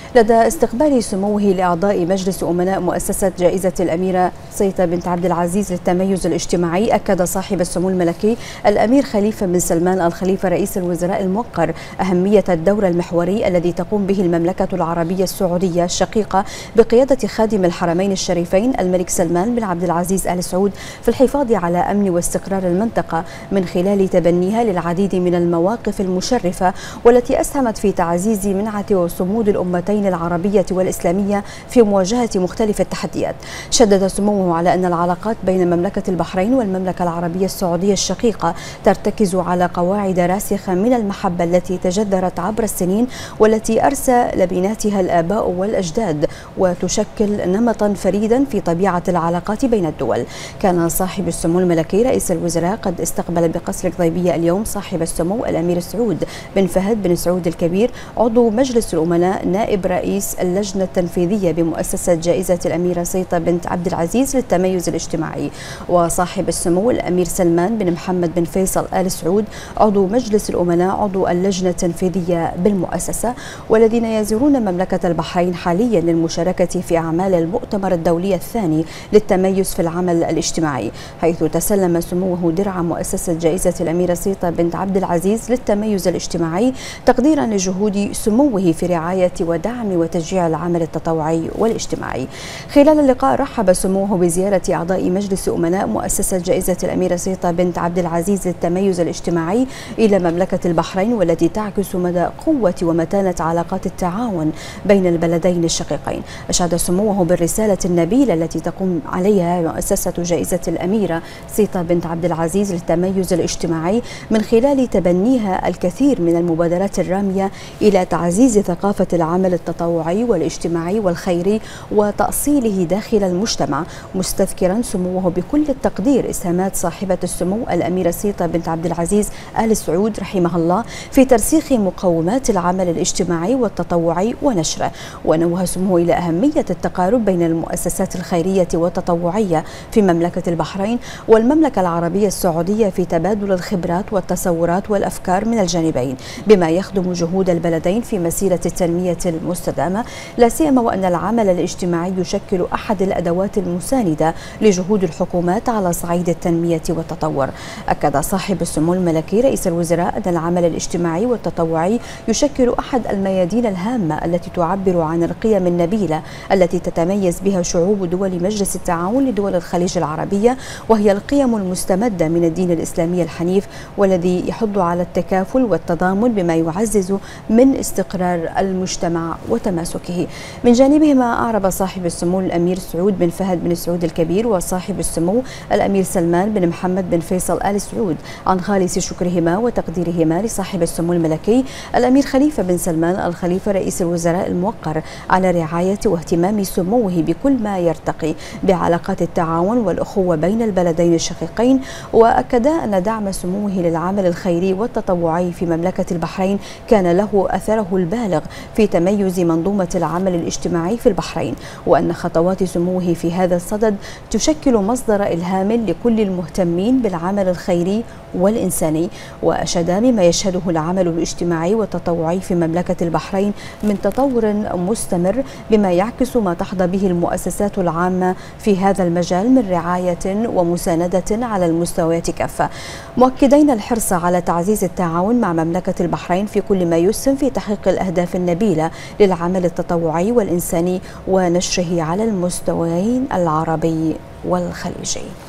لدى استقبال سموه لأعضاء مجلس أمناء مؤسسة جائزة الأميرة سيطة بنت عبد العزيز للتميز الاجتماعي، أكد صاحب السمو الملكي الأمير خليفة بن سلمان الخليفة رئيس الوزراء الموقر أهمية الدور المحوري الذي تقوم به المملكة العربية السعودية الشقيقة بقيادة خادم الحرمين الشريفين الملك سلمان بن عبد العزيز آل سعود في الحفاظ على أمن واستقرار المنطقة من خلال تبنيها للعديد من المواقف المشرفة والتي أسهمت في تعزيز منعة وصمود الأمتين العربية والإسلامية في مواجهة مختلف التحديات. شدد سموه على أن العلاقات بين مملكة البحرين والمملكة العربية السعودية الشقيقة ترتكز على قواعد راسخة من المحبة التي تجذرت عبر السنين والتي أرسى لبناتها الآباء والأجداد، وتشكل نمطا فريدا في طبيعة العلاقات بين الدول. كان صاحب السمو الملكي رئيس الوزراء قد استقبل بقصر القضيبية اليوم صاحب السمو الأمير سعود بن فهد بن سعود الكبير عضو مجلس الأمناء نائب رئيس اللجنة التنفيذية بمؤسسة جائزة الأميرة سيطة بنت عبد العزيز للتميز الاجتماعي، وصاحب السمو الأمير سلمان بن محمد بن فيصل آل سعود عضو مجلس الأمناء عضو اللجنة التنفيذية بالمؤسسة، والذين يزورون مملكة البحرين حاليا للمشاركة في أعمال المؤتمر الدولي الثاني للتميز في العمل الاجتماعي، حيث تسلم سموه درع مؤسسة جائزة الأميرة سيطة بنت عبد العزيز للتميز الاجتماعي تقديرا لجهود سموه في رعاية ودعم وتشجيع العمل التطوعي والاجتماعي. خلال اللقاء رحب سموه بزيارة أعضاء مجلس أمناء مؤسسة جائزة الأميرة سيطة بنت عبد العزيز للتميز الاجتماعي إلى مملكة البحرين، والتي تعكس مدى قوة ومتانة علاقات التعاون بين البلدين الشقيقين. أشاد سموه بالرسالة النبيلة التي تقوم عليها مؤسسة جائزة الأميرة سيطة بنت عبد العزيز للتميز الاجتماعي من خلال تبنيها الكثير من المبادرات الرامية إلى تعزيز ثقافة العمل التطوعي والاجتماعي والخيري وتأصيله داخل المجتمع، مستذكرا سموه بكل التقدير إسهامات صاحبة السمو الأميرة سيطة بنت عبد العزيز آل سعود رحمها الله في ترسيخ مقومات العمل الاجتماعي والتطوعي ونشره. ونوه سموه إلى أهمية التقارب بين المؤسسات الخيرية والتطوعية في مملكة البحرين والمملكة العربية السعودية في تبادل الخبرات والتصورات والأفكار من الجانبين، بما يخدم جهود البلدين في مسيرة التنمية المستدامة، لا سيما وأن العمل الاجتماعي يشكل أحد الأدوات المساندة لجهود الحكومات على صعيد التنمية والتطور. أكد صاحب السمو الملكي رئيس الوزراء أن العمل الاجتماعي والتطوعي يشكل أحد الميادين الهامة التي تعبر عن القيم النبيلة التي تتميز بها شعوب دول مجلس التعاون لدول الخليج العربية، وهي القيم المستمدة من الدين الإسلامي الحنيف والذي يحض على التكافل والتضامن بما يعزز من استقرار المجتمع وتماسكه. من جانبهما أعرب صاحب السمو الأمير سعود بن فهد بن سعود الكبير وصاحب السمو الأمير سلمان بن محمد بن فيصل آل سعود عن خالص شكرهما وتقديرهما لصاحب السمو الملكي الأمير خليفة بن سلمان الخليفة رئيس الوزراء الموقر على رعاية واهتمام سموه بكل ما يرتقي بعلاقات التعاون والأخوة بين البلدين الشقيقين. وأكدا أن دعم سموه للعمل الخيري والتطوعي في مملكة البحرين كان له أثره البالغ في تميز منظومة العمل الاجتماعي في البحرين، وأن خطوات سموه في هذا الصدد تشكل مصدر إلهام لكل المهتمين بالعمل الخيري والإنساني. وأشاد بما يشهده العمل الاجتماعي والتطوعي في مملكة البحرين من تطور مستمر، بما يعكس ما تحظى به المؤسسات العامة في هذا المجال من رعاية ومساندة على المستويات كافة، مؤكدين الحرص على تعزيز التعاون مع مملكة البحرين في كل ما يسهم في تحقيق الأهداف النبيلة للعمل التطوعي والإنساني ونشره على المستويين العربي والخليجي.